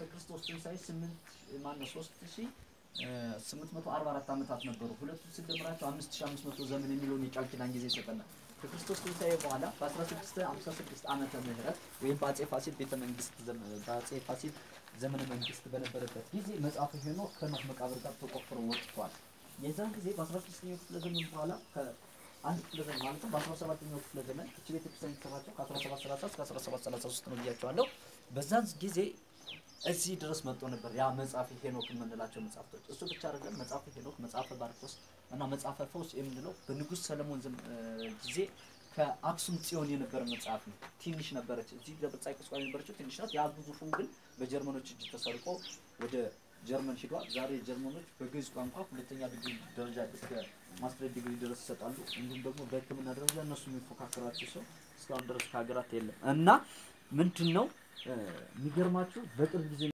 ከክርስቶስ ትንሣኤ 844 ዓመታት ነበሩ ሁለቱ ሲደመራቸው 5500 ዘመን የሚለውን የቃል ኪዳን ጊዜ ይሰጠናል ከክርስቶስ ትንሣኤ በኋላ በ1656 ዓመተ ምህረት ወይም በአጼ ፋሲል ቤተ መንግስት በአጼ ፋሲል ዘመነ መንግስት በነበረበት ጊዜ መጽሐፈ ሄኖክ ከኖህ መቃብር ጋር ተቆፍሮ ወጥቷል የዛን ጊዜ በ16ኛው ክፍለ ዘመን በኋላ ከአንድ ክፍለ ዘመን ማለት ነው በ17ኛው ክፍለ ዘመን እቺ ቤተ ክርስቲያን ተሰራቸው ከ1730 እስከ 1733 ነው ብያቸዋለሁ በዛን ጊዜ እዚህ ድረስ መጥቶ ነበር ያ መጽሐፈ ሄኖክ የምንላቸው መጽሐፍቶች እሱ ብቻ አይደለም መጽሐፈ ሄኖክ መጽሐፈ ባርኮስ እና መጽሐፈ ፈውስ የምንለው በንጉስ ሰለሞን ጊዜ ከአክሱም ጽዮን የነበረ መጽሐፍ ነው ትንሽ ነበረች እዚህ ደብረጻይ ቁስቋም የነበረችው ትንሽ ናት ያ ግዙፉን ግን በጀርመኖች እጅ ተሰርቆ ወደ ጀርመን ሄዷል ዛሬ ጀርመኖች በግዕዝ ቋንቋ ሁለተኛ ዲግሪ ደረጃ እስከ ማስተር ዲግሪ ድረስ ይሰጣሉ እንዲሁም ደግሞ በሕክምና ደረጃ እነሱ የሚፎካከራቸው ሰው እስካሁን ድረስ ከሀገራት የለም እና ምንድነው የሚገርማችሁ በቅርብ ጊዜ